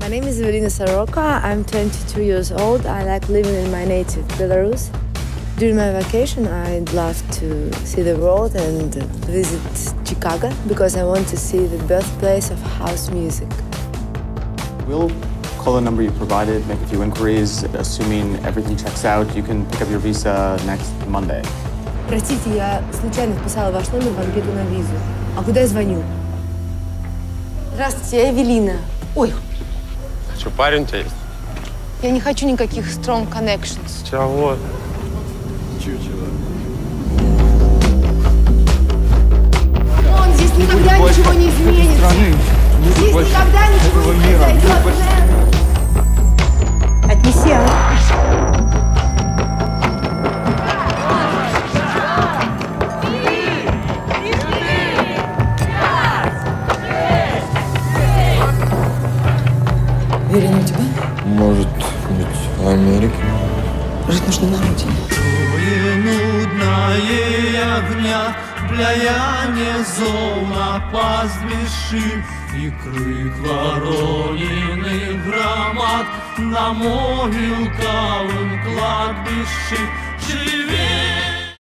My name is Evelina Soroka. I'm 22 years old. I like living in my native Belarus. During my vacation, I'd love to see the world and visit Chicago because I want to see the birthplace of house music. We'll call the number you provided, make a few inquiries. Assuming everything checks out, you can pick up your visa next Monday. Простите, я случайно вписала ваш номер в анкету на визу. А куда я звоню? Здравствуйте, я Эвелина. Ой. Что, парень у тебя есть? Я не хочу никаких strong connections. Чего? Чего? Вон, здесь никогда ничего не изменится. Здесь никогда ничего не произойдет. Отнеси, а? Уверен, у тебя? Может быть, в Америке. Жить нужно на родине. Нудная огня, пляяние золна пастбищи и крик ворониных громад на могилковом кладбище.